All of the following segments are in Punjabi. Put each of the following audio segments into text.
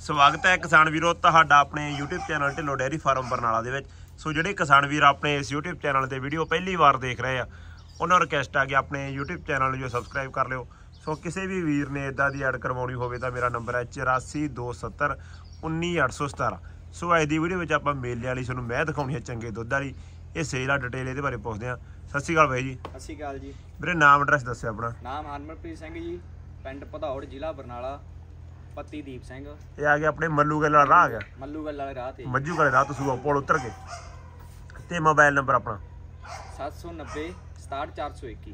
ਸਵਾਗਤ ਹੈ ਕਿਸਾਨ ਵੀਰੋ ਤੁਹਾਡਾ ਆਪਣੇ YouTube channel Dhillon dairy farm Barnala ਦੇ ਵਿੱਚ। ਸੋ ਜਿਹੜੇ ਕਿਸਾਨ ਵੀਰ ਆਪਣੇ ਇਸ YouTube ਚੈਨਲ ਤੇ ਵੀਡੀਓ ਪਹਿਲੀ ਵਾਰ ਦੇਖ ਰਹੇ ਆ ਉਹਨਾਂ ਨੂੰ ਰਿਕਵੈਸਟ ਆ ਕਿ ਆਪਣੇ YouTube ਚੈਨਲ ਨੂੰ ਜੋ ਸਬਸਕ੍ਰਾਈਬ ਕਰ ਲਿਓ। ਸੋ ਕਿਸੇ ਵੀ ਵੀਰ ਨੇ ਇਦਾਂ ਦੀ ਐਡ ਕਰਵਾਉਣੀ ਹੋਵੇ ਤਾਂ ਮੇਰਾ ਨੰਬਰ ਹੈ 8427 19817। ਸੋ ਅੱਜ ਦੀ ਵੀਡੀਓ ਵਿੱਚ ਆਪਾਂ ਮੇਲੇ ਵਾਲੀ ਤੁਹਾਨੂੰ ਮੈਂ ਦਿਖਾਉਣੀ ਹੈ ਚੰਗੇ ਦੁੱਧ ਵਾਲੀ। ਇਹ ਸੇਲ ਆ ਡਿਟੇਲ ਇਹਦੇ ਬਾਰੇ ਪੁੱਛਦੇ ਆ। ਸਤਿ ਸ਼੍ਰੀ ਅਕਾਲ ਬਾਈ ਜੀ। ਸਤਿ ਸ਼੍ਰੀ ਅਕਾਲ ਜੀ। ਵੀਰੇ ਨਾਮ ਐਡਰੈਸ ਦੱਸਿਓ ਆਪਣਾ। ਨਾਮ ਹਰਮਨਪ੍ਰੀਤ ਸਿੰਘ ਜੀ, ਪਿੰਡ ਭਦੌੜ, ਜ਼ਿਲ੍ਹਾ ਬਰਨਾਲਾ, ਪੱਤੀ ਦੀਪ ਸਿੰਘ। ਇਹ ਆ ਗਿਆ ਆਪਣੇ ਮੱਲੂ ਗੱਲ ਵਾਲਾ ਰਾਹ ਆ ਗਿਆ, ਮੱਲੂ ਗੱਲ ਵਾਲੇ ਰਾਹ ਤੇ, ਮੱਜੂ ਵਾਲੇ ਰਾਹ ਤੋਂ ਸੂਆ ਪੁਲ ਉਤਰ ਕੇ। ਤੇ ਮੋਬਾਈਲ ਨੰਬਰ ਆਪਣਾ 790 67421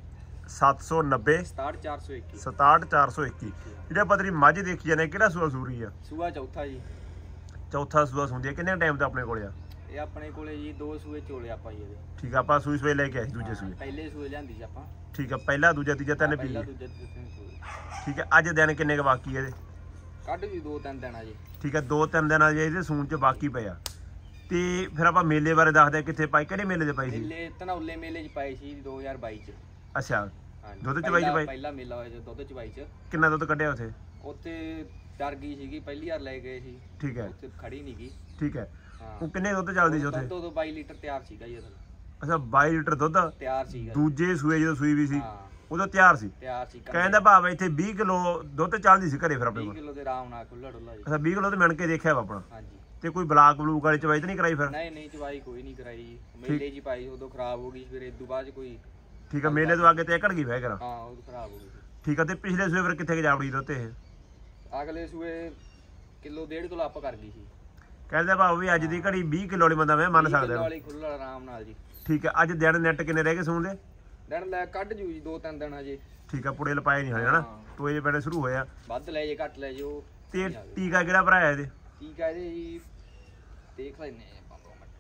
790 67421 67421। ਜਿਹੜਾ ਪਤਰੀ ਮੱਝ ਦੇਖੀ ਜਾਂਦੇ ਕਿਹੜਾ ਸੂਆ ਸੂਰੀ ਆ? ਸੂਆ ਚੌਥਾ ਜੀ। ਚੌਥਾ ਸੂਆ ਸੁਣਦੀ ਹੈ। ਕਿੰਨੇ ਟਾਈਮ ਤੋਂ ਆਪਣੇ ਕੋਲੇ ਆ? ਇਹ ਆਪਣੇ ਕੋਲੇ ਜੀ 2 ਸੂਏ ਚੋਲੇ ਆਪਾਂ ਜੀ ਇਹਦੇ। ਠੀਕ ਆ, ਆਪਾਂ ਸੂਈ ਸੂਏ ਲੈ ਕੇ ਆਏ ਦੂਜੇ ਸੂਏ। ਪਹਿਲੇ ਸੂਏ ਲਿਆਂਦੀ ਸੀ ਆਪਾਂ। ਠੀਕ ਆ, ਪਹਿਲਾ ਦੂਜਾ ਤੀਜਾ ਤਿੰਨ ਪੀ ਪਹਿਲਾ ਦੂਜਾ ਤੀਜਾ ਤਿੰਨ ਸੂਏ। ਠੀਕ ਆ, ਅੱਜ ਦਿਨ ਕਿੰਨੇ ਕੁ ਬਾਕੀ ਇਹਦੇ? ਕੱਢ ਜੀ 2-3 ਦਿਨ ਆ ਜੀ। ਠੀਕ ਆ, 2-3 ਦਿਨ ਆ ਜੀ ਇਹਦੇ ਸੂਣ ਚ ਬਾਕੀ ਪਿਆ। ਤੇ ਫਿਰ ਆਪਾਂ ਮੇਲੇ ਬਾਰੇ ਦੱਸਦੇ ਆ ਕਿੱਥੇ ਪਾਈ, ਕਿਹੜੇ ਮੇਲੇ 'ਚ ਪਾਈ ਸੀ? ਮੇਲੇ ਧਨੌਲੇ ਮੇਲੇ 'ਚ ਪਾਈ ਸੀ 2022 ਚ। ਅੱਛਾ, ਦੁੱਧ ਚਵਾਈ ਚ ਪਾਈ? ਪਹਿਲਾ ਮੇਲਾ ਹੋਇਆ ਦੁੱਧ ਚਵਾਈ ਚ। ਕਿੰਨਾ ਦੁੱਧ ਕੱਢਿਆ ਉੱਥੇ? ਉੱਥੇ ਡਰ ਗਈ ਸੀਗੀ, ਪਹਿਲੀ ਵਾਰ ਲੈ ਗਏ ਸੀ। ਠੀਕ ਹੈ, ਉੱਥੇ ਖੜੀ ਨਹੀਂ ਗਈ। ਠੀਕ ਹੈ। ਉਹ ਕਿੰਨੇ ਦੁੱਧ ਚੱਲਦੀ ਸੀ ਉੱਥੇ? ਦੁੱਧ 22 ਲੀਟਰ ਤਿਆਰ ਸੀਗਾ ਜੀ ਉਹਦਾ। ਅੱਛਾ, 22 ਲੀਟਰ ਦੁੱਧ ਤਿਆਰ ਸੀਗਾ। ਦੂਜੇ ਸੂਏ ਜਦੋਂ ਸੂਈ ਵੀ ਸੀ ਉਦੋਂ ਤਿਆਰ ਸੀ। ਤਿਆਰ ਸੀ। ਕਹਿੰਦਾ ਭਾਵੇਂ ਇੱਥੇ 20 ਕਿਲੋ ਦੁੱਧ ਚੱਲਦੀ ਸੀ ਘਰੇ ਫਿਰ ਆਪਣੇ ਕੋਲ। 20 ਕਿਲੋ ਦੇ ਆਰਾਮ ਨਾਲ ਖੁੱਲਾ ਡੁੱਲਾ ਜੀ। ਅੱਛਾ, 20 ਕਿਲੋ ਤੇ ਮਿਣ ਕੇ ਦੇਖਿਆ ਵਾ ਆਪਣਾ। ਹਾਂਜੀ। ਤੇ ਕੋਈ ਬਲਾਕ ਬਲੂਕ ਵਾਲੀ ਚਵਾਈ ਤਾਂ ਨਹੀਂ ਕਰਾਈ ਫਿਰ? ਨਹੀਂ ਚਵਾਈ ਕੋਈ ਨਹੀਂ ਕਰਾਈ ਜੀ। ਮੇਲੇ ਜੀ ਪਾਈ, ਉਦੋਂ ਖਰਾਬ ਹੋ ਗਈ, ਫਿਰ ਇਦੋਂ ਬਾਅਦ ਕੋਈ। ਠੀਕ ਆ, ਮੇਲੇ ਤੋਂ ਅੱਗੇ ਤੇ ਏਕੜ ਗਈ ਵੈ ਕਰਾਂ। ਹਾਂ, ਉਦੋਂ ਖਰਾਬ ਹੋ ਗਈ। ਠੀਕ ਆ, ਤੇ ਪਿਛਲੇ ਸੂਏ ਫਿਰ ਕਿੱਥੇ ਜਾਵੜੀ ਦੁੱਧ ਇਹ? ਅਗਲੇ ਸੂਏ ਕਿਲੋ 1.5 ਕਿਲੋ ਆਪ ਕਰ ਗਈ ਸੀ। ਕਹਿੰਦੇ ਭਾਵੇਂ ਵੀ ਅੱਜ ਦੀ ਘੜੀ 20 ਕਿਲੋ ਵਾਲੀ ਬੰਦਾ ਮੈਂ ਮੰਨ ਸਕਦਾ ਵਾਲੀ ਖੁੱਲਾ ਆਰਾਮ ਨਾਲ ਜੀ। ਠੀਕ ਆ, ਅੱਜ ਦਿਨ ਨੈਟ ਕਿੰਨੇ ਰਹਿ ਗਏ ਸੂਣ ਦੇ? ਦਿਨ ਲੈ ਕੱਢ ਜੂ ਜੀ 2-3 ਦਿਨ ਹਜੇ। ਠੀਕ ਆ, ਪੁੜੇ ਲਪਾਏ ਨਹੀਂ ਹਲੇ ਹਨਾ, ਟੋਏ ਪੈਣੇ ਸ਼ੁਰੂ ਹੋਇਆ। ਵੱਧ ਲੈ ਜੇ ਘੱਟ ਲੈ ਜੇ ਉਹ। ਤੇ ਟੀਕਾ ਕਿਹੜਾ ਭਰਾਇਆ ਇਹਦੇ? ਟੀਕਾ ਇਹਦੇ ਜੀ ਦੇਖ ਲੈਨੇ ਆਪਾਂ 2 ਮਿੰਟ।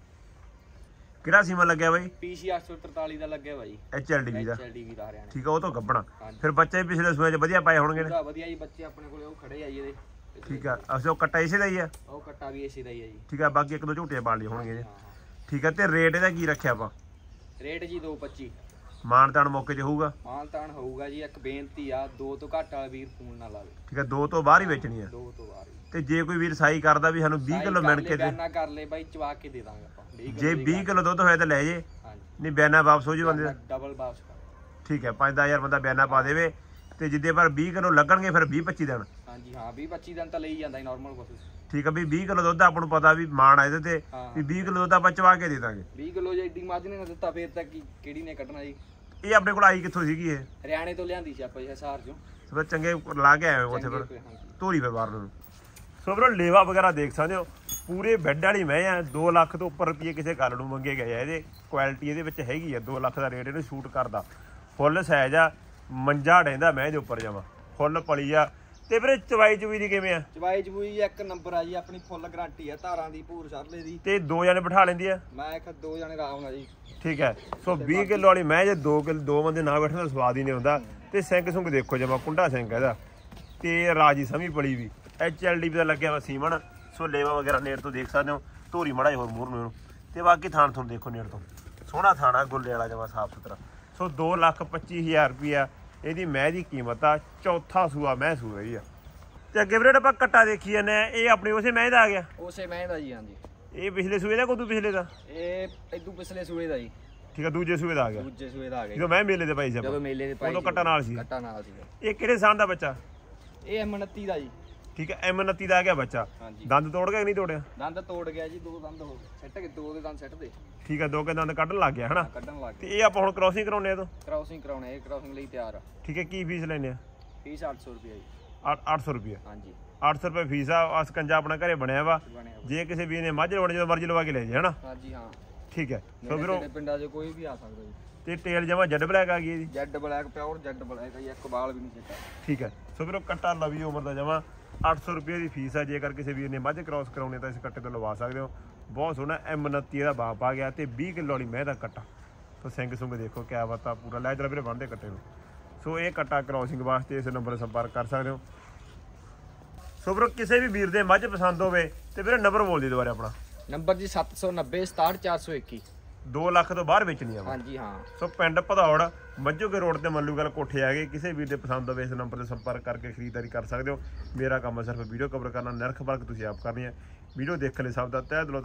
ਕਿਹੜਾ ਸੀਮਾ ਲੱਗਿਆ ਬਾਈ? PC 843 ਦਾ ਲੱਗਿਆ ਬਾਈ। HLDV ਦਾ। HLDV ਦਾ ਹਰਿਆਣਾ। ਠੀਕ ਆ, ਉਹ ਤੋਂ ਗੱਬਣਾ। ਫਿਰ ਬੱਚੇ ਪਿਛਲੇ ਸੂਏ 'ਚ ਵਧੀਆ ਪਾਏ ਹੋਣਗੇ ਨੇ? ਵਧੀਆ ਜੀ, ਬੱਚੇ ਆਪਣੇ ਕੋਲੇ ਉਹ ਖੜੇ ਆ ਜੀ ਇਹਦੇ। ਠੀਕ ਆ, ਅਸੀਂ ਉਹ ਕੱਟਾ ਇਸੇ ਦਾ ਹੀ ਆ? ਉਹ ਕੱਟਾ ਵੀ ਇਸੇ ਦਾ ਹੀ ਆ ਜੀ। ਠੀਕ ਆ, ਬਾਕੀ 1-2 ਝੋਟੀਆਂ ਪਾਲ ਲਈ ਹੋਣਗੇ ਜੀ। ਠੀਕ ਆ, ਤੇ ਰੇਟ ਇਹਦਾ ਕੀ ਰੱਖਿਆ ਆਪਾਂ? ਰੇਟ ਜੀ 2.25। ਮਾਨ ਤਾਨ ਮੌਕੇ 'ਚ ਹੋਊਗਾ? ਮਾਨ ਤਾਨ ਹੋਊਗਾ ਜੀ। ਇੱਕ ਬੇਨਤੀ ਆ, 2 ਤੋਂ ਘੱਟ ਵਾਲਾ ਵੀਰ ਫੋਨ ਨਾ ਲਾਵੇ। ਠੀਕ ਆ, 2 ਤੋਂ ਬਾਹਰ ਹੀ ਵੇਚਣੀ ਆ? 2 ਤੋਂ ਬਾਹਰ। ਤੇ ਜੇ ਕੋਈ ਵੀਰ ਸਾਈ ਕਰਦਾ ਵੀ ਸਾਨੂੰ 20 ਕਿਲੋ ਮਿਣ ਕੇ ਦੇ, ਬਿਆਨਾ ਕਰ ਲੈ ਬਾਈ, ਚਵਾ ਕੇ ਦੇ ਦਾਂਗੇ ਆਪਾਂ। ਜੇ 20 ਕਿਲੋ ਦੁੱਧ ਹੋਇਆ ਤਾਂ ਲੈ ਜੇ। ਹਾਂਜੀ। ਨਹੀਂ ਬਿਆਨਾ ਵਾਪਸ ਹੋ ਜੂ ਬੰਦੇ ਦਾ? ਡਬਲ ਵਾਪਸ ਕਰ। ਠੀਕ ਹੈ, 5-10,000 ਬੰਦਾ ਬਿਆਨਾ ਪਾ ਦੇਵੇ ਤੇ ਜਿੱਦੇ ਪਰ 20 ਕਿਲੋ ਲੱਗਣਗੇ ਫਿਰ 20-25 ਦਿਨ। ਹਾਂਜੀ ਹਾਂ, 20-25 ਦਿਨ ਤਾਂ ਲਈ ਜਾਂਦਾ ਨਾਰਮਲ ਕੁਛ। ਠੀਕ ਹੈ, ਵੀ 20 ਕਿਲੋ ਦੁੱਧ ਆਪਾਂ ਨੂੰ ਪਤਾ ਵੀ ਮਾਣ ਆ ਇਹਦੇ ਤੇ ਵੀ 20 ਕਿਲੋ ਦੁੱਧ ਆਪਾਂ ਚਵਾ ਕੇ ਦੇ ਦਾਂਗੇ। 20 ਕਿਲੋ ਜੇ ਏਡੀ ਮੱਝ ਨੇ ਦਿੱਤਾ ਫੇਰ ਤਾਂ ਕਿਹੜੀ ਨੇ ਕੱਢਣਾ ਜੀ? ਇਹ ਆਪਣੇ ਕੋਲ ਆਈ ਕਿੱਥੋਂ ਸੀਗੀ ਇਹ? ਹਰਿਆਣੇ ਤੋਂ ਲਿਆਂਦੀ ਸੀ ਆਪਾਂ, ਹਿਸਾਰ ਚੋਂ। ਸੋ ਚੰਗੇ ਲਾ ਕੇ ਆਏ ਉੱਥੇ ਫਿਰ ਧੋਰੀ ਫਿਰ ਬਾਹਰ ਨੂੰ। ਸੋ ਵੀਰੋ ਲੇਵਾ ਵਗੈਰਾ ਦੇਖ ਸਕਦੇ ਹੋ, ਪੂਰੇ ਬੈੱਡ ਵਾਲੀ ਮੈਂ ਆ। 2 ਲੱਖ ਤੋਂ ਉੱਪਰ ਰੁਪਏ ਕਿਸੇ ਗੱਲ ਨੂੰ ਮੰਗੇ ਗਏ ਆ। ਇਹਦੇ ਕੁਆਲਿਟੀ ਇਹਦੇ ਵਿੱਚ ਹੈਗੀ ਆ। 2 ਲੱਖ ਦਾ ਰੇਟ ਇਹਨੂੰ ਸ਼ੂਟ ਕਰਦਾ। ਫੁੱਲ ਸਾਈਜ਼ ਆ, ਮੰਜਾ ਡੈਂਦਾ ਮੈਂ ਇਹਦੇ ਉੱਪਰ ਜਾਵਾਂ, ਫੁੱਲ ਪਲੀ ਆ। ਤੇ ਵੀਰੇ ਚਵਾਈ ਚੂਈ ਦੀ ਕਿਵੇਂ ਆ? ਚਵਾਈ ਚਬੂਈ ਇੱਕ ਨੰਬਰ ਆ ਜੀ, ਆਪਣੀ ਫੁੱਲ ਗਾਰੰਟੀ ਆ। ਧਾਰਾਂ ਦੀ, ਭੂਰ ਸਰਲੇ ਦੀ। ਤੇ 2 ਜਣੇ ਬਿਠਾ ਲੈਂਦੀ ਆ? ਮੈਂ ਇੱਕ 2 ਜਣੇ ਆਰਾਮ ਨਾਲ ਜੀ। ਠੀਕ ਹੈ। ਸੋ 20 ਕਿਲੋ ਵਾਲੀ ਮੈਂ ਜੇ 2 ਬੰਦੇ ਨਾ ਬੈਠਣ ਦਾ ਸਵਾਦ ਹੀ ਨਹੀਂ ਹੁੰਦਾ। ਤੇ ਸਿੰਘ ਸੁੰਗ ਦੇਖੋ ਜਮਾ ਕੁੰਡਾ ਸਿੰਘ ਇਹਦਾ, ਤੇ ਰਾਜੀ ਸਮੀ ਪਲੀ ਵੀ। HLDV ਦਾ ਲੱਗਿਆ ਵਾ ਸੀਮਨ। ਸੋ ਲੇਵਾ ਵਗੈਰਾ ਨੇੜ ਤੋਂ ਦੇਖ ਸਕਦੇ ਹੋ। ਧੋਰੀ ਮੜਾ ਹੋਰ ਮੂਹਰ ਨੂੰ। ਤੇ ਬਾਕੀ ਥਾਣ ਤੁਹਾਨੂੰ ਦੇਖੋ ਨੇੜ ਤੋਂ, ਸੋਹਣਾ ਥਾਣਾ ਗੁੱਲੇ ਵਾਲਾ ਜਮਾ ਸਾਫ ਸੁਥਰਾ। ਸੋ 2,25,000 ਰੁਪਇਆ ਇਹਦੀ ਮੈਂ ਦੀ ਕੀਮਤ ਆ। ਚੌਥਾ ਸੂਆ ਮੈਂ ਸੂ ਰਹੀ ਆ। ਤੇ ਅੱਗੇ ਵੀਰੇ ਆਪਾਂ ਕੱਟਾ ਦੇਖੀ ਜਾਂਦੇ ਆ। ਇਹ ਆਪਣੀ ਉਸੇ ਮੈਂ ਦਾ ਆ ਗਿਆ? ਉਸੇ ਮੈਂ ਦਾ ਜੀ। ਹਾਂਜੀ। ਇਹ ਪਿਛਲੇ ਸੂਏ ਦਾ ਕੋਦੂ ਪਿਛਲੇ ਦਾ? ਇਹ ਇਦੋਂ ਪਿਛਲੇ ਸੂਏ ਦਾ ਜੀ। ਠੀਕ ਆ, ਦੂਜੇ ਸੂਏ ਦਾ ਆ ਗਿਆ? ਦੂਜੇ ਸੂਏ ਦਾ ਆ ਗਿਆ ਜਦੋਂ ਮੈਂ ਮੇਲੇ ਤੇ ਪਾਈ ਸੀ। ਜਦੋਂ ਮੇਲੇ ਤੇ ਪਾਈ ਉਦੋਂ ਕੱਟਾ ਨਾਲ ਸੀ? ਕੱਟਾ ਨਾਲ ਸੀ। ਇਹ ਕਿਹੜੇ ਸਾਲ ਦਾ ਬੱਚਾ? ਇਹ M29 ਦਾ ਜੀ। ਠੀਕ ਹੈ, M29 ਦਾ ਆ ਗਿਆ ਬੱਚਾ। ਦੰਦ ਤੋੜ ਗਿਆ ਕਿ ਨਹੀਂ ਤੋੜਿਆ? ਦੰਦ ਤੋੜ ਗਿਆ ਜੀ। 2 ਦੰਦ ਹੋ ਸੈੱਟ ਕੇ, 2 ਦੇ ਦੰਦ ਸੈੱਟ ਦੇ। ਠੀਕ ਹੈ, 2 ਕੇ ਦੰਦ ਕੱਢਣ ਲੱਗ ਗਿਆ ਹਨਾ? ਕੱਢਣ ਲੱਗ ਗਿਆ। ਤੇ ਇਹ ਆਪਾਂ ਹੁਣ ਕ੍ਰੋਸਿੰਗ ਕਰਾਉਣੇ ਆ? ਤੋਂ ਕ੍ਰੋਸਿੰਗ ਕਰਾਉਣੇ, ਇਹ ਕ੍ਰੋਸਿੰਗ ਲਈ ਤਿਆਰ ਆ। ਠੀਕ ਹੈ, ਕੀ ਫੀਸ ਲੈਣੇ ਆ? ਫੀਸ 800 ਰੁਪਏ ਜੀ। 800 ਰੁਪਏ? ਹਾਂਜੀ, 800 ਰੁਪਏ ਫੀਸ ਆ। ਸਕੰਜਾ ਆਪਣਾ ਘਰੇ ਬਣਿਆ ਵਾ। ਜੇ ਕਿਸੇ ਵੀਰ ਨੇ ਮੱਝ ਲਵਾਉਣੀ ਜਦੋਂ ਮਰਜ਼ੀ ਲਵਾ ਕੇ ਲੈ ਜੇ ਹਨਾ? ਹਾਂਜੀ ਹਾਂ। ਠੀਕ ਹੈ। ਸੋ ਵੀਰੋ ਪਿੰਡਾਂ 'ਚ ਕੋਈ ਵੀ ਆ ਸਕਦਾ ਜੀ। ਤੇ ਟੇਲ ਜਮਾ ਜੈਡ ਬਲੈਕ ਆ ਗਈ ਇਹਦੀ? Jet black, pure jet black ਆ ਜੀ। ਇੱਕ ਬਾਲ ਵੀ ਨਹੀਂ ਚਿੱਟਾ। ਠੀਕ ਹੈ। ਸੋ ਵੀਰੋ ਕੱਟਾ ਲਵੀ ਉਮਰ ਦਾ ਜਮਾ 800 ਰੁਪਏ ਦੀ ਫੀਸ ਆ। ਜੇਕਰ ਕਿਸੇ ਵੀਰ ਨੇ ਮੱਝ ਕ੍ਰੋਸ ਕਰਾਉਣੀ ਤਾਂ ਇਸ ਕੱਟੇ ਤੋਂ ਲਵਾ ਸਕਦੇ ਹੋ। ਬਹੁਤ ਸੋਹਣਾ M29 ਦਾ ਬਾਪ ਆ ਗਿਆ। ਤੇ 20 ਕਿਲੋ ਵਾਲੀ ਮੈਂ ਦਾ ਕੱਟਾ। ਸੋ ਸਿੰਘ ਸੁੰਗ ਦੇਖੋ ਕਿਆ ਬਾਤ ਆ, ਪੂਰਾ ਲੈ ਜਰਾ ਵੀਰੇ ਬੰਨਦੇ ਕੱਟੇ ਨੂੰ। ਸੋ ਇਹ ਕੱਟਾ ਕ੍ਰੋਸਿੰਗ ਵਾਸਤੇ ਇਸ ਨੰਬਰ 'ਤੇ ਸੰਪਰਕ ਕਰ ਸਕਦੇ ਹੋ। ਸੋ ਵੀਰੋ ਕਿਸੇ ਵੀ ਵੀਰ ਦੇ ਮੱਝ ਪਸੰਦ ਹੋਵੇ ਤੇ ਵੀਰੇ ਨੰਬਰ ਬੋਲ ਦੀ ਦੁਬਾਰਾ ਆਪਣਾ। ਨੰਬਰ ਜੀ 790 67421। 2 ਲੱਖ ਤੋਂ ਬਾਹਰ ਵੇਚਣੀਆਂ ਵਾ। ਹਾਂਜੀ ਹਾਂ। ਸੋ ਪਿੰਡ ਭਦੌੜ ਮੱਝੋਕੇ ਰੋਡ ਤੇ ਮੱਲੂਗਲ ਕੋਠੇ ਆ ਗਏ। ਕਿਸੇ ਵੀਰ ਦੇ ਪਸੰਦ ਹੋਵੇ ਇਸ ਨੰਬਰ ਤੇ ਸੰਪਰਕ ਕਰਕੇ ਖਰੀਦਦਾਰੀ ਕਰ ਸਕਦੇ ਹੋ। ਮੇਰਾ ਕੰਮ ਹੈ ਸਿਰਫ ਵੀਡੀਓ ਕਵਰ ਕਰਨਾ, ਨਿਰਖ ਵਰਕ ਤੁਸੀਂ ਆਪ ਕਰਨੀ ਹੈ। ਵੀਡੀਓ ਦੇਖਣ ਲਈ ਸਭ ਦਾ ਤਹਿ ਦਿਲੋਂ